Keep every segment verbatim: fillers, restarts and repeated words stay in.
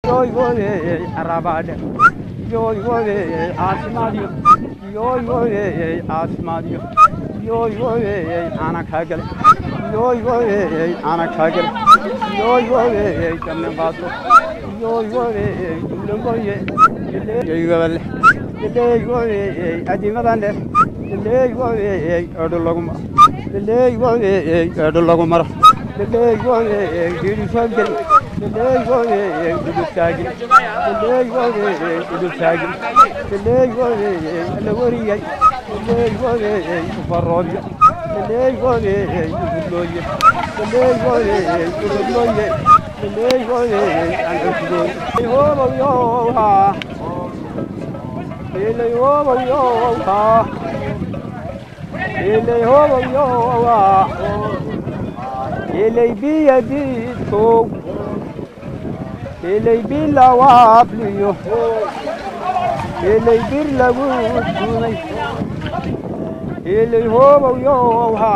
Yoy yoy arabade yoy yoy asmadiyo yoy yoy asmadiyo yoy yoy ana kagale yoy yoy ana kagale yoy yoy kamne bato yoy yoy dulungoye yoy yoy yoy yoy adimadande yoy yoy odologuma yoy yoy odologuma yoy yoy dirifagel yoy yoy dulsagel yoy yoy dulsagel yoy yoy alawariya yoy yoy farodiya yoy yoy dulloye yoy yoy dulloye yoy yoy andugo yo yo ha ele yo yo ha ele yo yo ha ele biyadi to ele bila wafliyo ele birla wudunay ele ho yo ha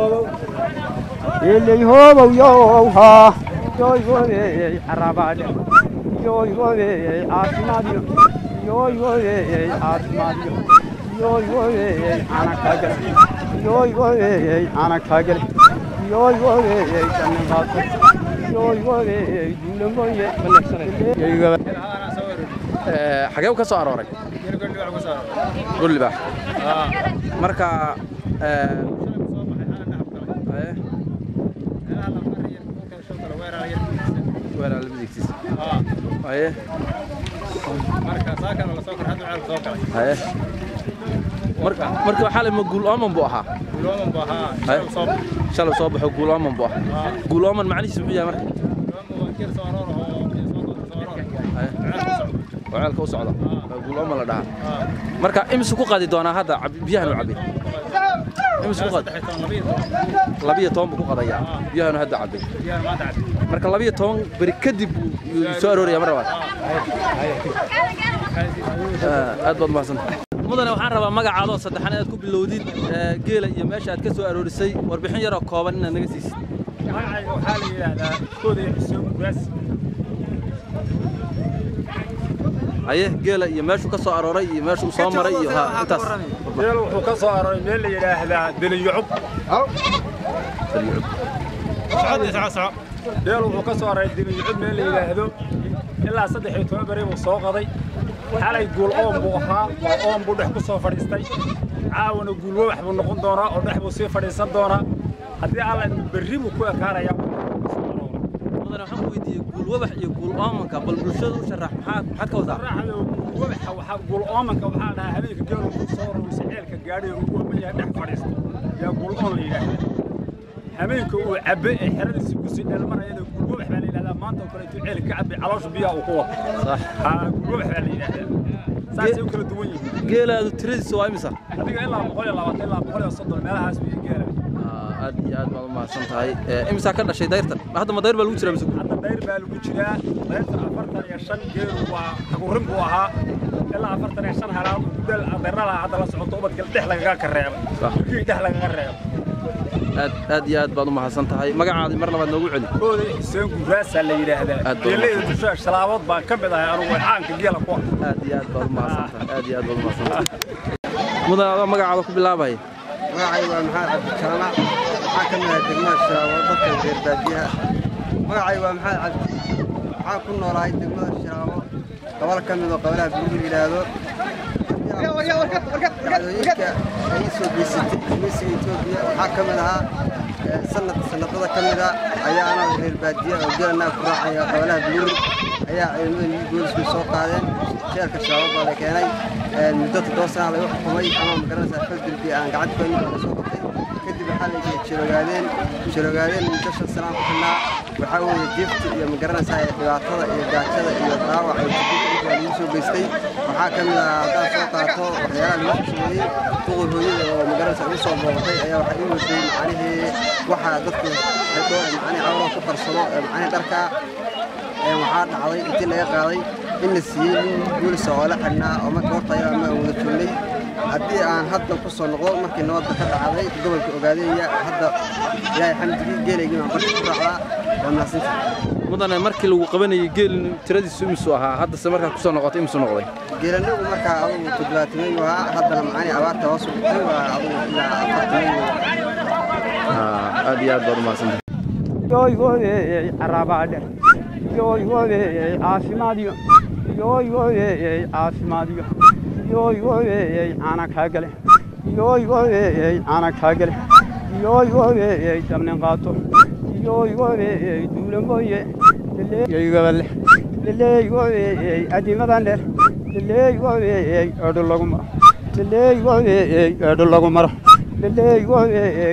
ele ho yo ha yoy yoy arabade yoy yoy asmadiyo yoy yoy asmadiyo yoy yoy ana kagale yoy yoy ana kagale yoy yoy kamne bato yoy yoy dulungoye yoy yoy xagee ka soo arooray gulli baa marka ee weerar labadiis ah aye marka saaka la soo kor hadu ceel soo kale aye marka marka waxa la ma guul ooman buu ahaa guul ooman buu ahaa shal soo baxo guul ooman buu ahaa guul ooman macnihiisu wuxuu yahay marka waa kir soo aroor oo وعلك وصعدة أقول أم لا ده مركا إمس كوقا دي دونا هذا بيها نعبي إمس كوقا لبيه توم كوقا ضيع بيها نهدا عبي مركا لبيه توم بركدي يسارور يا مرة أدبر ما سنت مدن waxaan rabaa magacaado saddexan aad ku bilowdid geela iyo meesha aad ka soo aroorisay warbixin yar oo kooban inaad naga siisid magacayga waxa la yiraahdaa Koodey Xuseen Gaas aye geela iyo meeshu ka soo arooray iyo meeshu soo maray iyo ha intaas geela wuxuu ka soo arooray meel la yiraahdaa Daliyucub Daliyucub saacad saacad geela wuxuu ka soo arooray Daliyucub meel la yiraahdo ilaa saddex iyo toban bari uu soo qaday xalay guul oon buu ahaa oon buu dhex ku soo fadhiistay caawna guul wax buu noqon doonaa oo dhex buu sii fadhiisan doonaa haddii alla berri buu ku ekaanaya مدن waxaan ku weydiiyay guul wabax iyo guul oomanka bal bulshada u sharax maxaa maxaad ka wadaa wabaxa waxa guul oomanka waxa dhahay habeenka geelu soo roosay ceelka gaadhay uu u yahay dhex fadhiisto yaa guul oon la yiraahdo habeenka uu cabbe ee xiradiisa ku sii dhalmarayada guul wabax baa la yiraahdaa maanta oo kale intuu ceelka cabbe caloosha biyaha uu ku wado sax ha guul wabax baa la yiraahdaa saasay kala duwan yihiin geelaadu tiradiisa waa imisa adiga ilaa boqol iyo labaatan ilaa boqol iyo soddon meelahaas way geelaa aad iyo aad baad u mahadsan tahay imisa ka dhashay dayrtan hadda ma dayr baa lagu jiraa mise hadda dayr baa lagu jiraa dayrtan afartan iyo shan geelu waa hagurin buu ahaa ilaa afartan iyo shan halaal dal adeerada hadda la socoto ubadka dhex lagaga kareebay kii dhex lagaga reebay aad aad iyo aad baad u mahadsan tahay magacaadi mar labaad noogu celi Koodey Xuseen Gaas la yiraahdaa geelada dusha salaawad baan ka mid ahay anigu caanka geela ku aad iyo aad baad u mahadsan tahay aad iyo aad baad u mahadsan tahay mudada magacaada ku bilaabay magacay waa maxamed cabdi jaamac waxaan ka mid ahay degmada Shiraabo dadka reer baadiyaha magacay waa maxamed cabdi waxaan ku noolahay degmada Shiraabo gobol ka mid oo qabalaha Buuril yiraahdo warka ay soo geysatay Misri Itoobiya waxaa ka mid ahaa sanad sanadada ka mid ah ayaa ana reer baadiyaha oo geelna ku raacaya qabalaha Buuril ayaa ciidamada booliska soo qaadeen jeelka Shiraabo baa keenay muddo todoba sano la xukumay ama magaranaysa fadilkii aan gacanta ku hayno soo qabtay kadib waxaa la yiri jirogaadeen jirogaadeen muddo shan sano ku xilnaa waxaa weeye jiifta iyo magaranaysa dhibaatada iyo gaajada iyo dhaawaca iyo xadidka lagu soo geystay waxaa ka mid ah haddaan soo qaato waxyaalaha lagu sameeyey tuqul hooyada oo magaranaysa u soo booqatay ayaa waxay u waday macnihii waxa dadku xidho macnihii cawro ku qarsado macnihii dharka waxaa dhacday intii laga qaaday in la siiyey nin boolis oo la xirnaa oo markii horta ayaa ma wada joognay haddii aan hadda ku soo noqdo markii nabadda ka dhacday gobolka Ogaadaya hadda ilaahay xamdigii geelayga aan barka ku raacdaa mudane markii lagu qabanayay geel tiradiisu imsu ahaa hadda se markaa ku soo noqotay imsu noqday geelanagu markaa adigu toddobaatan waa haddana macani abaarta hoos u dhigtay waa adigu ilaa afartan aad iyo aad baad u mahadsantahay yoy woodey carabaadhe yoy woodey caafimaadiyo yoy woodey caafimaadiyo yoy woodey caana kaa gale yoy woodey caana kaa gale yoy woodey dabnin qaato yoy woodey duulan mooye leleey gaballe leleey woodey adimadan dheer leleey woodey eedho lagu maro leleey woodey eedho lagu maro leleey woodey